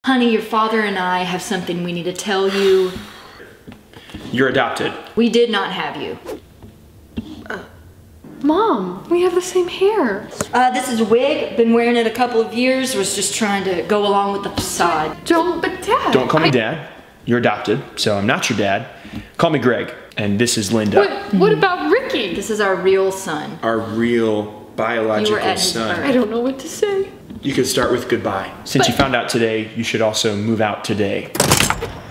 Honey, your father and I have something we need to tell you. You're adopted. We did not have you. Mom, we have the same hair. This is a wig. Been wearing it a couple of years. Was just trying to go along with the facade. Joe, but Dad. Don't call me Dad. You're adopted, so I'm not your dad. Call me Greg, and this is Linda. What about Ricky? This is our real son. Our real You were biological at his son. birth. I don't know what to say. You could start with goodbye. Since you found out today, you should also move out today.